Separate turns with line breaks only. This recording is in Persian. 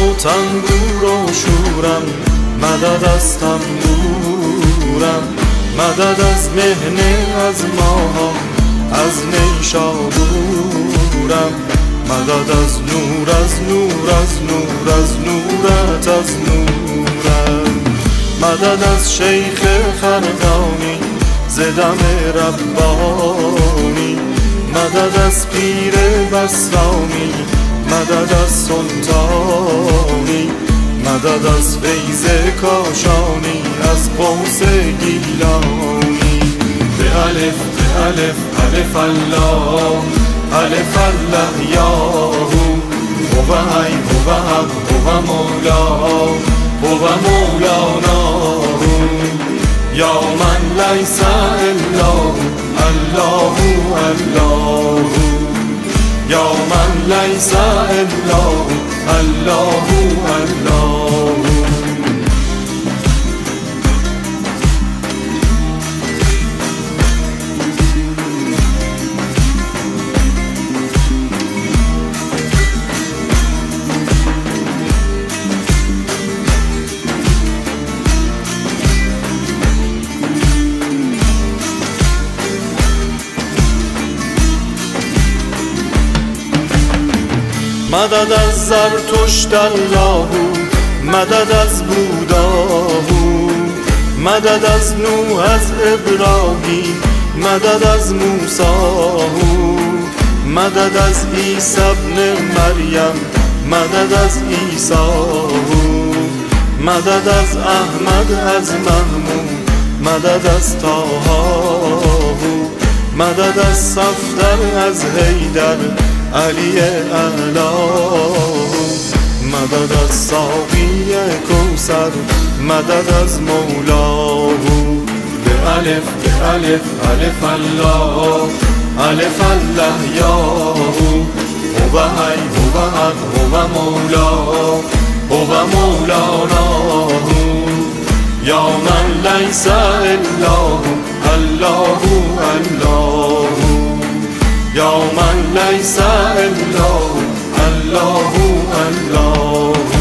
و تنبور و شورم، مدد از تنبورم، مدد از مهنه از ماهام، از نیشابورم، مدد از نور از نور از نور از نورت از نورم، مدد از شیخ خرقانی ز دم ربانی، مدد از پیر بسرامی، مدد از سلطانی، مدد از فیض کاشانی، از قوس گیلانی. به الف به الف الف الله، الف الله یاهو، هو حی هو حق هو مولا، هو مولانا، یا من لیس الا الله الله، یا من لیس الا الله الله. مدد از زرتشت الله، مدد از بوداهو، مدد از نوح از ابراهیم، مدد از موساهو، مدد از عیسی ابن مریم، مدد از عیساهو، مدد از احمد از محمود، مدد از طاهاهو، مدد از صفدر از حیدر علی اعلا، مدد از ساقی کوثر، مدد از مولاه. به الف به الف الف الله، الف الله یاهو، هو حی هو حق هو مولا، هو مولانا، یا من لیس الا الله الله، یا من لیس الا الله الله.